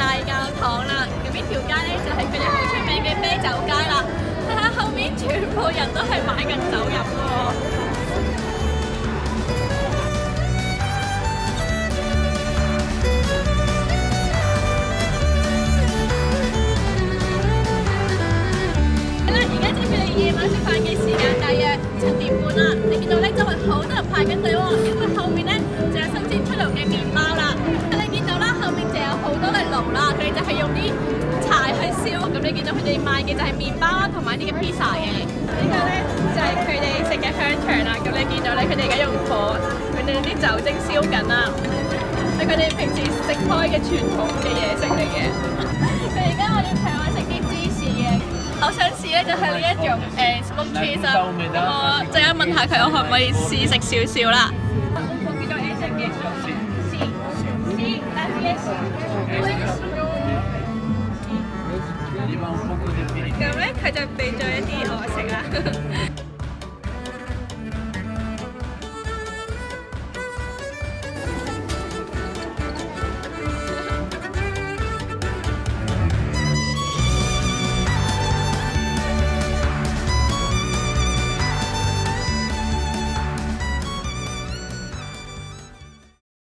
大教堂啦。咁呢條街咧就係佢哋好出名嘅啤酒街啦。睇下後面全部人都係買緊酒飲喎。夜晚食飯嘅時間大約7點半啦，你見到咧周圍好多人排緊隊喎，因為後面咧就有新鮮出爐嘅麵包啦。你見到啦，後面就有好多嘅爐啦，佢哋就係用啲柴去燒。咁你見到佢哋賣嘅就係麵包啦，同埋啲嘅 pizza 嘅。呢個咧就係佢哋食嘅香腸啦。咁你見到咧，佢哋而家用火，佢哋啲酒精燒緊啦，係佢哋平時食開嘅傳統嘅嘢食嚟嘅。佢而家我要請我食啲芝士嘅。我想試咧就係呢一種smoke cheese 啊，我陣間問下佢，我可唔可以試食少少啦？Un poquito ese queso. Sí, sí, gracias.